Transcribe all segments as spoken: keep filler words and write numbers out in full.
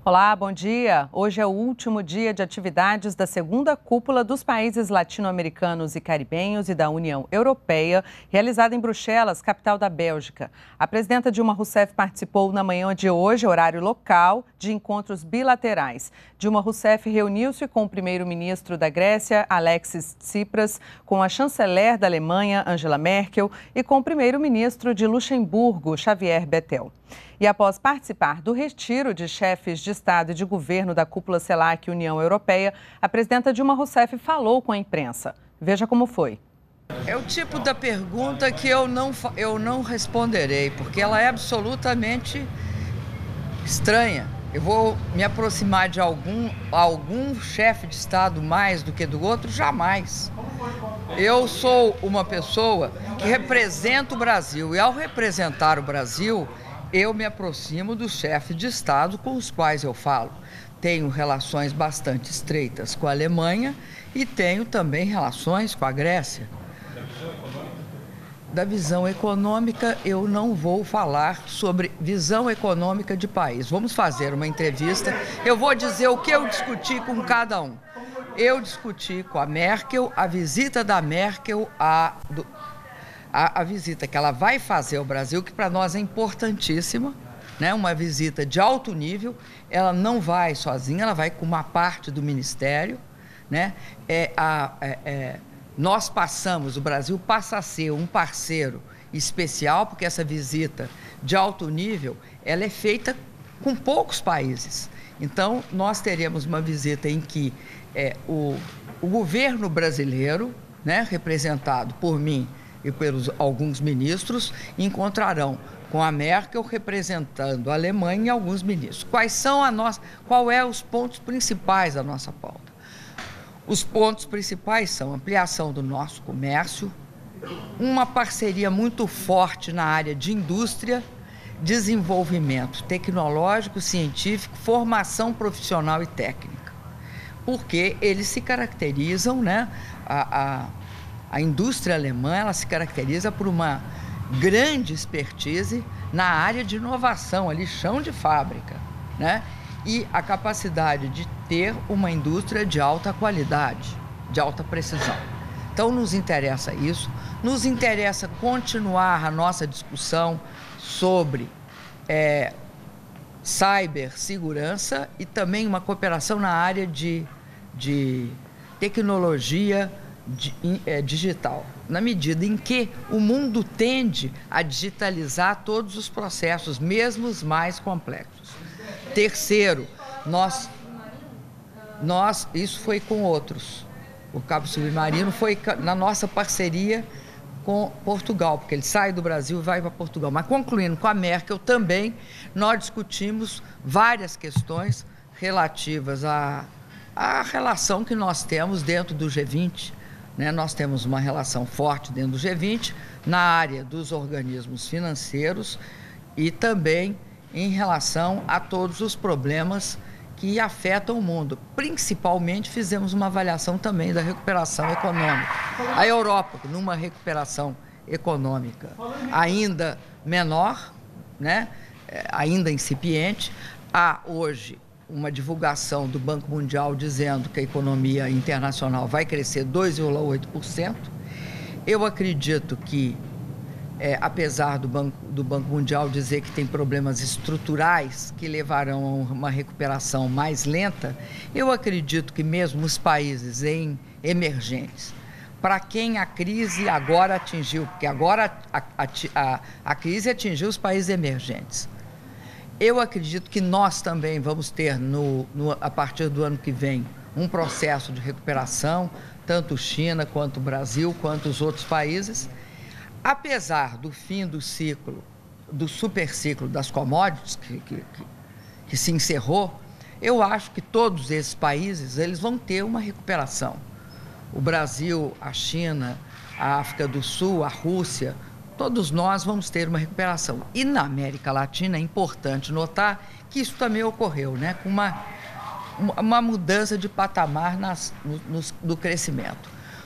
Olá, bom dia. Hoje é o último dia de atividades da segunda cúpula dos países latino-americanos e caribenhos e da União Europeia, realizada em Bruxelas, capital da Bélgica. A presidenta Dilma Rousseff participou na manhã de hoje, horário local, de encontros bilaterais. Dilma Rousseff reuniu-se com o primeiro-ministro da Grécia, Alexis Tsipras, com a chanceler da Alemanha, Angela Merkel, e com o primeiro-ministro de Luxemburgo, Xavier Bettel. E após participar do retiro de chefes de Estado e de governo da cúpula CELAC União Europeia, a presidenta Dilma Rousseff falou com a imprensa. Veja como foi. É o tipo da pergunta que eu não, eu não responderei, porque ela é absolutamente estranha. Eu vou me aproximar de algum, algum chefe de Estado mais do que do outro? Jamais. Eu sou uma pessoa que representa o Brasil e, ao representar o Brasil, eu me aproximo dos chefes de Estado com os quais eu falo. Tenho relações bastante estreitas com a Alemanha e tenho também relações com a Grécia. Da visão econômica, eu não vou falar sobre visão econômica de país. Vamos fazer uma entrevista. Eu vou dizer o que eu discuti com cada um. Eu discuti com a Merkel a visita da Merkel a... Do, A, a visita que ela vai fazer ao Brasil, que para nós é importantíssima, né? Uma visita de alto nível. Ela não vai sozinha, ela vai com uma parte do Ministério, né? É, a, é, é, nós passamos, o Brasil passa a ser um parceiro especial, porque essa visita de alto nível, ela é feita com poucos países. Então, nós teremos uma visita em que é, o, o governo brasileiro, né, representado por mim e pelos alguns ministros, encontrarão com a Merkel representando a Alemanha e alguns ministros. Quais são a nossa, qual é os pontos principais da nossa pauta? Os pontos principais são ampliação do nosso comércio, uma parceria muito forte na área de indústria, desenvolvimento tecnológico, científico, formação profissional e técnica, porque eles se caracterizam, né, a, a A indústria alemã, ela se caracteriza por uma grande expertise na área de inovação, ali, chão de fábrica, né? E a capacidade de ter uma indústria de alta qualidade, de alta precisão. Então, nos interessa isso, nos interessa continuar a nossa discussão sobre é, cibersegurança e também uma cooperação na área de, de tecnologia digital, na medida em que o mundo tende a digitalizar todos os processos, mesmo os mais complexos. Terceiro, nós, nós isso foi com outros. O cabo submarino foi na nossa parceria com Portugal, porque ele sai do Brasil e vai para Portugal. Mas concluindo com a Merkel também, nós discutimos várias questões relativas à, à relação que nós temos dentro do G vinte. Né, nós temos uma relação forte dentro do G vinte, na área dos organismos financeiros e também em relação a todos os problemas que afetam o mundo. Principalmente, fizemos uma avaliação também da recuperação econômica. A Europa, numa recuperação econômica ainda menor, né, ainda incipiente, há hoje uma divulgação do Banco Mundial dizendo que a economia internacional vai crescer dois vírgula oito por cento. Eu acredito que, é, apesar do Banco, do Banco Mundial dizer que tem problemas estruturais que levarão a uma recuperação mais lenta, eu acredito que mesmo os países em emergentes, para quem a crise agora atingiu, porque agora a, a, a, a crise atingiu os países emergentes, eu acredito que nós também vamos ter, no, no, a partir do ano que vem, um processo de recuperação, tanto China, quanto o Brasil, quanto os outros países. Apesar do fim do ciclo, do superciclo das commodities, que, que, que, que se encerrou, eu acho que todos esses países eles vão ter uma recuperação. O Brasil, a China, a África do Sul, a Rússia, todos nós vamos ter uma recuperação. E na América Latina é importante notar que isso também ocorreu, né? Com uma, uma mudança de patamar nas, no, no, no crescimento.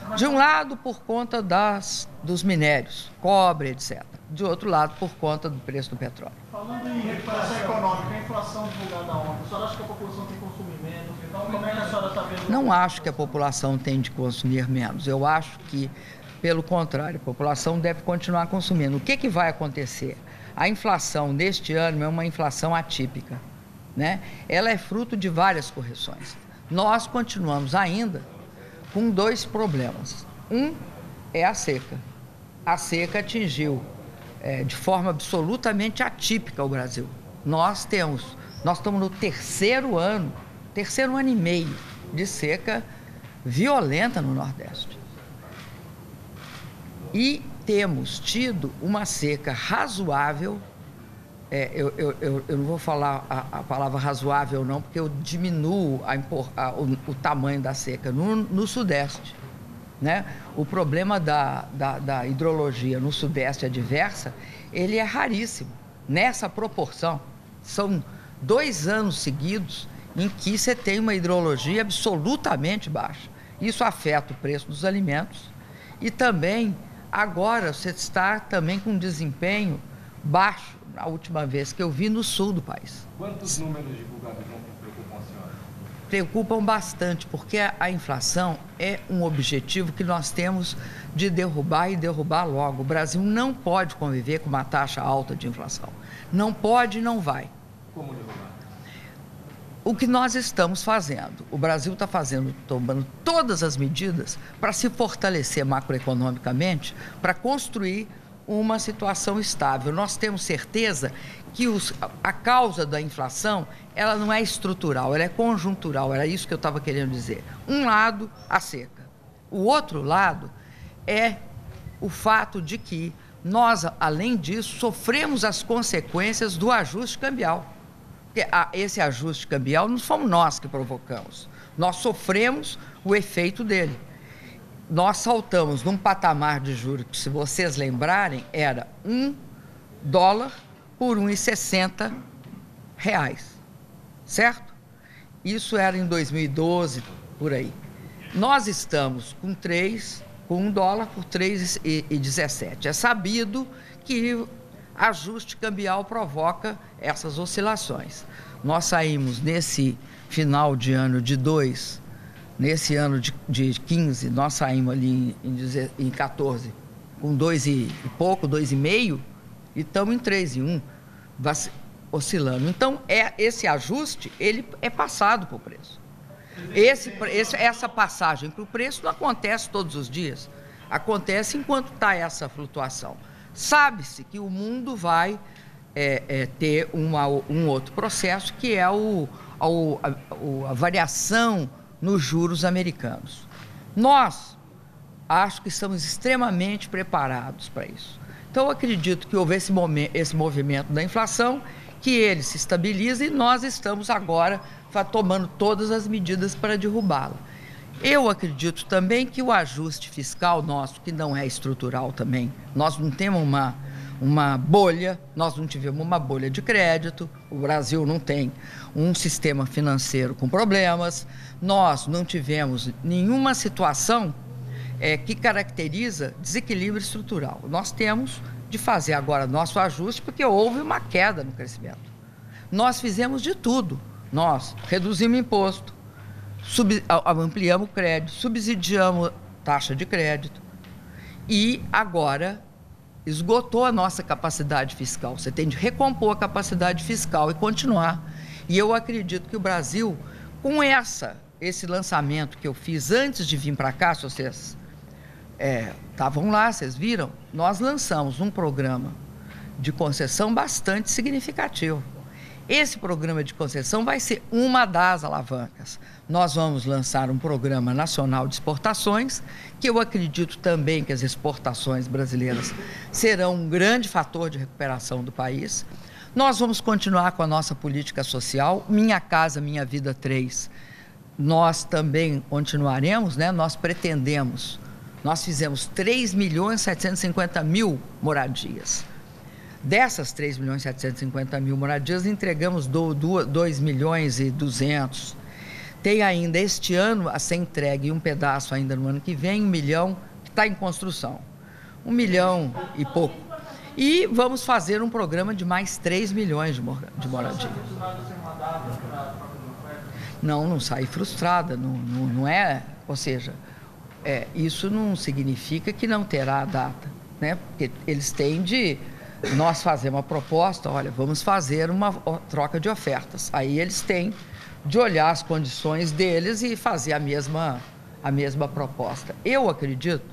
De um lado, por conta das, dos minérios, cobre, etcétera. De outro lado, por conta do preço do petróleo. Falando em recuperação econômica, a inflação divulgada ontem, a senhora acha que a população tem consumido menos? Então, como é que a senhora está vendo? Não acho que a população tem de consumir menos. Eu acho que, pelo contrário, a população deve continuar consumindo. O que, que vai acontecer? A inflação deste ano é uma inflação atípica, né? Ela é fruto de várias correções. Nós continuamos ainda com dois problemas. Um é a seca. A seca atingiu é, de forma absolutamente atípica o Brasil. Nós temos, nós estamos no terceiro ano, terceiro ano e meio de seca violenta no Nordeste. E temos tido uma seca razoável, é, eu, eu, eu, eu não vou falar a, a palavra razoável não, porque eu diminuo a, a, o, o tamanho da seca no, no Sudeste. Né? O problema da, da, da hidrologia no Sudeste adversa, ele é raríssimo, nessa proporção. São dois anos seguidos em que você tem uma hidrologia absolutamente baixa. Isso afeta o preço dos alimentos e também, agora, você está também com um desempenho baixo, a última vez que eu vi, no sul do país. Quantos números divulgados preocupam a senhora? Preocupam bastante, porque a, a inflação é um objetivo que nós temos de derrubar e derrubar logo. O Brasil não pode conviver com uma taxa alta de inflação. Não pode e não vai. Como derrubar? O que nós estamos fazendo, o Brasil está fazendo, tomando todas as medidas para se fortalecer macroeconomicamente, para construir uma situação estável. Nós temos certeza que os, a causa da inflação, ela não é estrutural, ela é conjuntural, era isso que eu estava querendo dizer. Um lado, a seca. O outro lado é o fato de que nós, além disso, sofremos as consequências do ajuste cambial. Porque esse ajuste cambial não fomos nós que provocamos. Nós sofremos o efeito dele. Nós saltamos num patamar de juros que, se vocês lembrarem, era um dólar por um real e sessenta reais, certo? Isso era em dois mil e doze, por aí. Nós estamos com três, com um dólar por três reais e dezessete. É sabido que ajuste cambial provoca essas oscilações. Nós saímos nesse final de ano de dois, nesse ano de, de quinze, nós saímos ali em, em quatorze com dois e pouco, dois e meio, e estamos em três e um, oscilando. Então, é, esse ajuste, ele é passado para o preço. Esse, esse, essa passagem para o preço não acontece todos os dias, acontece enquanto está essa flutuação. Sabe-se que o mundo vai é, é, ter uma, um outro processo, que é o, a, a, a variação nos juros americanos. Nós, acho que estamos extremamente preparados para isso. Então, eu acredito que houve esse, momento, esse movimento da inflação, que ele se estabiliza e nós estamos agora tomando todas as medidas para derrubá-la. Eu acredito também que o ajuste fiscal nosso, que não é estrutural também, nós não temos uma, uma bolha, nós não tivemos uma bolha de crédito, o Brasil não tem um sistema financeiro com problemas, nós não tivemos nenhuma situação é, que caracteriza desequilíbrio estrutural. Nós temos de fazer agora nosso ajuste, porque houve uma queda no crescimento. Nós fizemos de tudo, nós reduzimos imposto, Sub, ampliamos o crédito, subsidiamos taxa de crédito e agora esgotou a nossa capacidade fiscal. Você tem de recompor a capacidade fiscal e continuar. E eu acredito que o Brasil, com essa, esse lançamento que eu fiz antes de vir para cá, se vocês estavam é, lá, vocês viram, nós lançamos um programa de concessão bastante significativo. Esse programa de concessão vai ser uma das alavancas. Nós vamos lançar um programa nacional de exportações, que eu acredito também que as exportações brasileiras serão um grande fator de recuperação do país. Nós vamos continuar com a nossa política social, Minha Casa Minha Vida três. Nós também continuaremos, né? Nós pretendemos, nós fizemos três milhões setecentos e cinquenta mil moradias. Dessas três milhões e setecentos e cinquenta mil moradias, entregamos dois milhões e duzentos. tem ainda este ano a ser entregue, um pedaço ainda no ano que vem, um milhão, que está em construção. Um milhão e pouco. E vamos fazer um programa de mais três milhões de, mora de moradia. Não, não sai frustrada, não, não, não é, ou seja, é, isso não significa que não terá data, né? Porque eles têm de, nós fazemos uma proposta, olha, vamos fazer uma troca de ofertas. Aí eles têm de olhar as condições deles e fazer a mesma, a mesma proposta. Eu acredito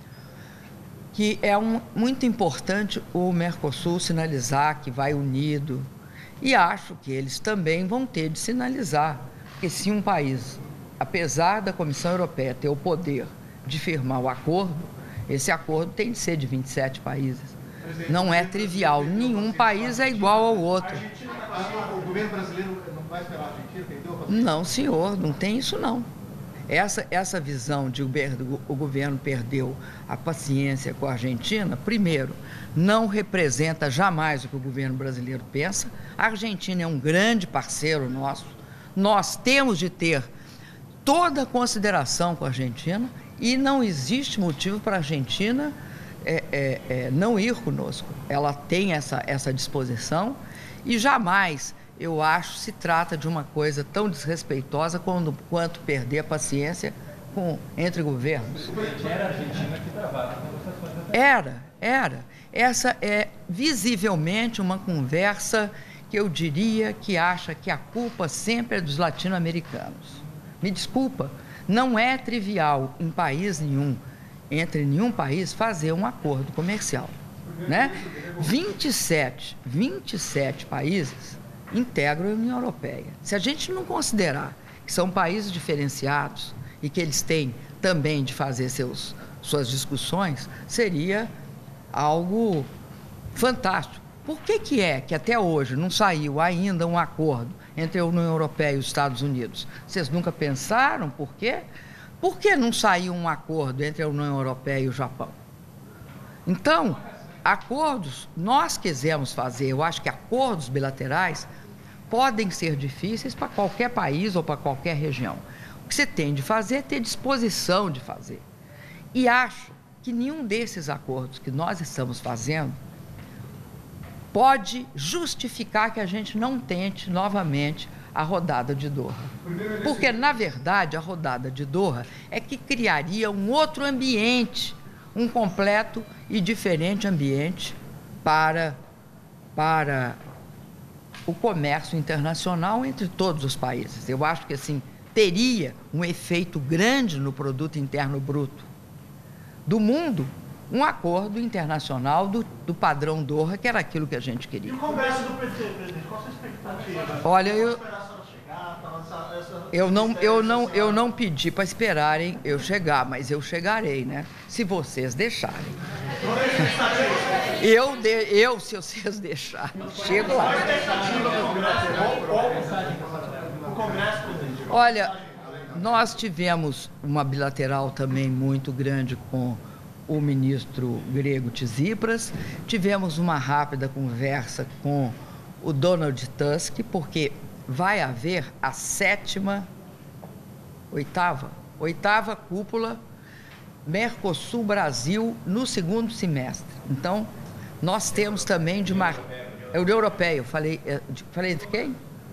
que é um, muito importante o Mercosul sinalizar que vai unido, e acho que eles também vão ter de sinalizar que se um país, apesar da Comissão Europeia ter o poder de firmar o acordo, esse acordo tem de ser de vinte e sete países. Não é trivial, nenhum país é igual ao outro. O governo brasileiro não vai esperar a Argentina, entendeu? Não, senhor, não tem isso não. Essa, essa visão de o, o governo perdeu a paciência com a Argentina, primeiro, não representa jamais o que o governo brasileiro pensa. A Argentina é um grande parceiro nosso. Nós temos de ter toda a consideração com a Argentina e não existe motivo para a Argentina é, é, é, não ir conosco. Ela tem essa, essa disposição e jamais, eu acho, se trata de uma coisa tão desrespeitosa quando, quanto perder a paciência com, entre governos. Era a Argentina que travava conversações. Era, era. Essa é visivelmente uma conversa que eu diria que acha que a culpa sempre é dos latino-americanos. Me desculpa, não é trivial em país nenhum, entre nenhum país, fazer um acordo comercial, né? vinte e sete, vinte e sete países integram a União Europeia. Se a gente não considerar que são países diferenciados e que eles têm também de fazer seus, suas discussões, seria algo fantástico. Por que que é que até hoje não saiu ainda um acordo entre a União Europeia e os Estados Unidos? Vocês nunca pensaram por quê? Por que não saiu um acordo entre a União Europeia e o Japão? Então, acordos, nós quisemos fazer, eu acho que acordos bilaterais podem ser difíceis para qualquer país ou para qualquer região. O que você tem de fazer é ter disposição de fazer. E acho que nenhum desses acordos que nós estamos fazendo pode justificar que a gente não tente novamente a rodada de Doha. Porque, na verdade, a rodada de Doha é que criaria um outro ambiente, um completo e diferente ambiente para, para o comércio internacional entre todos os países. Eu acho que, assim, teria um efeito grande no produto interno bruto do mundo, um acordo internacional do, do padrão Doha, que era aquilo que a gente queria. E o Congresso do P T, presidente, qual a sua expectativa? Olha, eu, eu, não, eu, não, eu não pedi para esperarem eu chegar, mas eu chegarei, né? Se vocês deixarem. Eu, de, eu se vocês deixarem, chego lá. O Congresso, presidente. Olha, nós tivemos uma bilateral também muito grande com o ministro grego Tsipras, tivemos uma rápida conversa com o Donald Tusk, porque vai haver a sétima, oitava, oitava cúpula Mercosul-Brasil no segundo semestre. Então, nós temos também de mar... É União Europeia, eu falei, falei entre quem?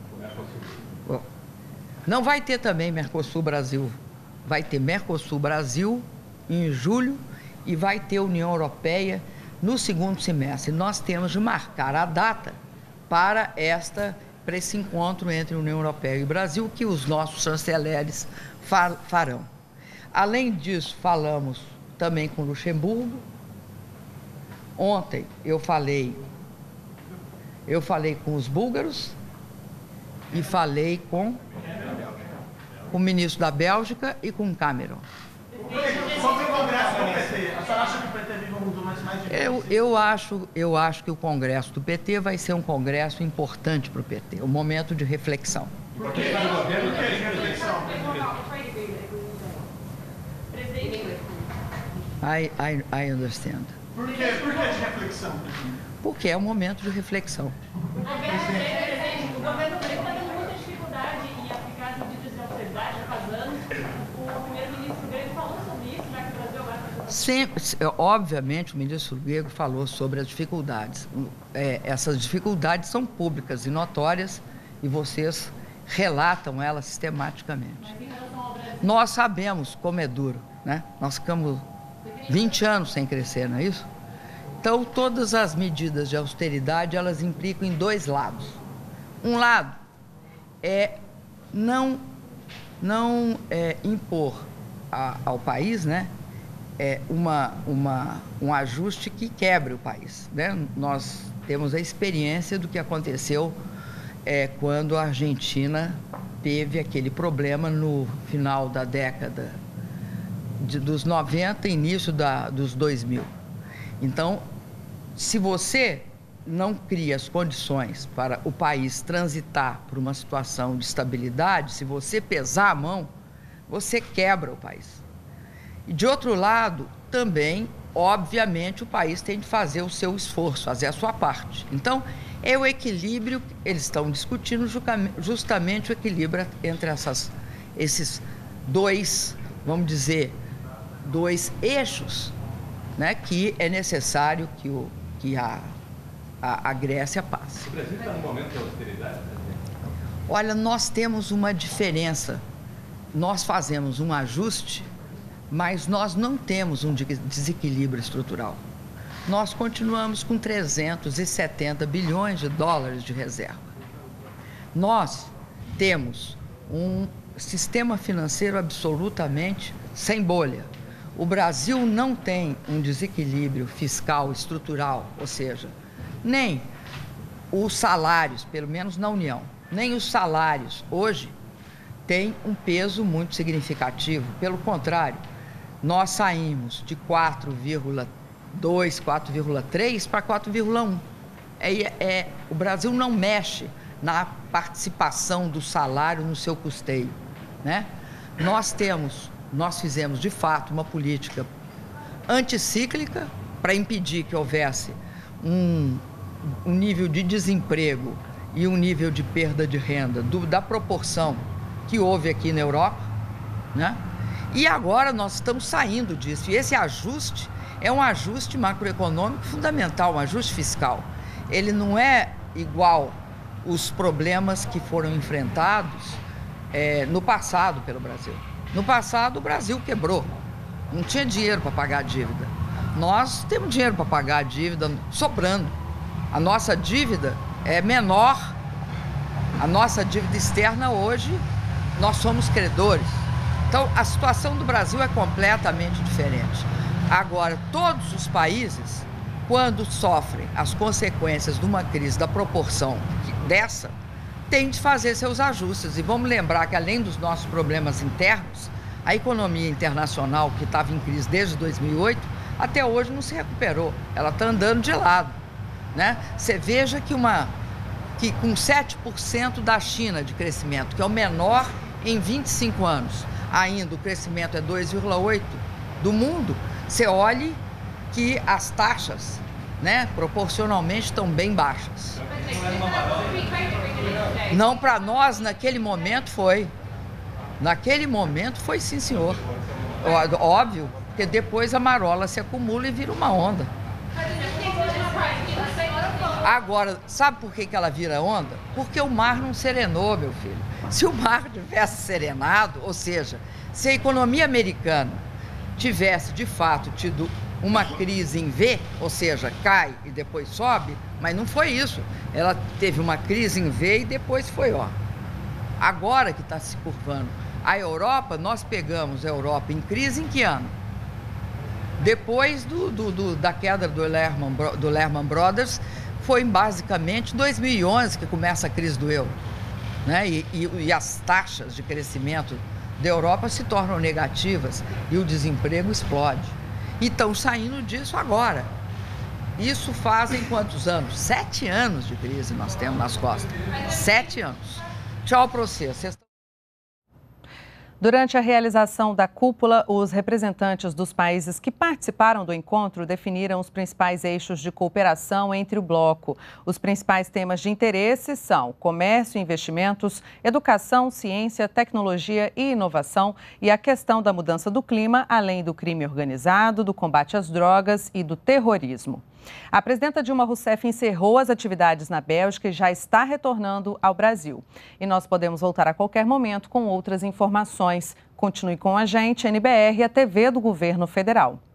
Não vai ter também Mercosul-Brasil, vai ter Mercosul-Brasil em julho e vai ter União Europeia no segundo semestre. Nós temos de marcar a data para, esta, para esse encontro entre União Europeia e Brasil, que os nossos chanceleres farão. Além disso, falamos também com Luxemburgo. Ontem eu falei, eu falei com os búlgaros e falei com, com o ministro da Bélgica e com o Cameron. Sobre o Congresso do P T, a senhora acha que o P T vive um momento mais difícil? Eu, eu, acho, eu acho que o Congresso do P T vai ser um congresso importante para o P T, um momento de reflexão. Por que? Por que de reflexão? I, I, I understand. Por que, por que de reflexão? Porque é um momento de reflexão. O governo grego está tendo muita dificuldade em aplicar as medidas de austeridade sempre, obviamente, o ministro Grego falou sobre as dificuldades. É, essas dificuldades são públicas e notórias e vocês relatam elas sistematicamente. Nós sabemos como é duro, né? Nós ficamos vinte anos sem crescer, não é isso? Então, todas as medidas de austeridade, elas implicam em dois lados. Um lado é não, não é, impor a, ao país, né, é, uma, uma, um ajuste que quebre o país, né? Nós temos a experiência do que aconteceu é, quando a Argentina teve aquele problema no final da década de, dos noventa, início da, dos dois mil. Então, se você não cria as condições para o país transitar por uma situação de estabilidade, se você pesar a mão, você quebra o país. E, de outro lado, também, obviamente, o país tem de fazer o seu esforço, fazer a sua parte. Então, é o equilíbrio, eles estão discutindo justamente o equilíbrio entre essas, esses dois, vamos dizer, dois eixos, né, que é necessário que, o, que a, a, a Grécia passe. O Brasil está no momento de austeridade? Olha, nós temos uma diferença. Nós fazemos um ajuste, mas nós não temos um desequilíbrio estrutural. Nós continuamos com trezentos e setenta bilhões de dólares de reserva. Nós temos um sistema financeiro absolutamente sem bolha. O Brasil não tem um desequilíbrio fiscal estrutural, ou seja, nem os salários, pelo menos na União, nem os salários hoje têm um peso muito significativo. Pelo contrário, nós saímos de quatro vírgula dois, quatro vírgula três para quatro vírgula um. É, é, o Brasil não mexe na participação do salário no seu custeio, né? Nós temos, nós fizemos de fato uma política anticíclica para impedir que houvesse um, um nível de desemprego e um nível de perda de renda do, da proporção que houve aqui na Europa, né? E agora nós estamos saindo disso. E esse ajuste é um ajuste macroeconômico fundamental, um ajuste fiscal. Ele não é igual os problemas que foram enfrentados é, no passado pelo Brasil. No passado, o Brasil quebrou. Não tinha dinheiro para pagar a dívida. Nós temos dinheiro para pagar a dívida sobrando. A nossa dívida é menor. A nossa dívida externa hoje, nós somos credores. Então, a situação do Brasil é completamente diferente. Agora, todos os países, quando sofrem as consequências de uma crise da proporção dessa, têm de fazer seus ajustes. E vamos lembrar que, além dos nossos problemas internos, a economia internacional, que estava em crise desde dois mil e oito, até hoje não se recuperou. Ela está andando de lado, né? Você veja que, uma, que com sete por cento da China de crescimento, que é o menor em vinte e cinco anos, ainda o crescimento é dois vírgula oito por cento do mundo, você olhe que as taxas, né, proporcionalmente estão bem baixas. Não, para nós, naquele momento foi. Naquele momento foi, sim, senhor. Óbvio, porque depois a marola se acumula e vira uma onda. Agora, sabe por que que ela vira onda? Porque o mar não serenou, meu filho. Se o mar tivesse serenado, ou seja, se a economia americana tivesse, de fato, tido uma crise em V, ou seja, cai e depois sobe, mas não foi isso. Ela teve uma crise em V e depois foi, ó. Agora que está se curvando. A Europa, nós pegamos a Europa em crise em que ano? Depois do, do, do, da queda do Lehman, do Lehman Brothers, foi basicamente em dois mil e onze que começa a crise do euro, né? E, e, e as taxas de crescimento da Europa se tornam negativas e o desemprego explode. E estão saindo disso agora. Isso fazem quantos anos? Sete anos de crise nós temos nas costas. Sete anos. Tchau para você. Vocês... Durante a realização da cúpula, os representantes dos países que participaram do encontro definiram os principais eixos de cooperação entre o bloco. Os principais temas de interesse são comércio e investimentos, educação, ciência, tecnologia e inovação e a questão da mudança do clima, além do crime organizado, do combate às drogas e do terrorismo. A presidenta Dilma Rousseff encerrou as atividades na Bélgica e já está retornando ao Brasil. E nós podemos voltar a qualquer momento com outras informações. Continue com a gente, N B R, a T V do Governo Federal.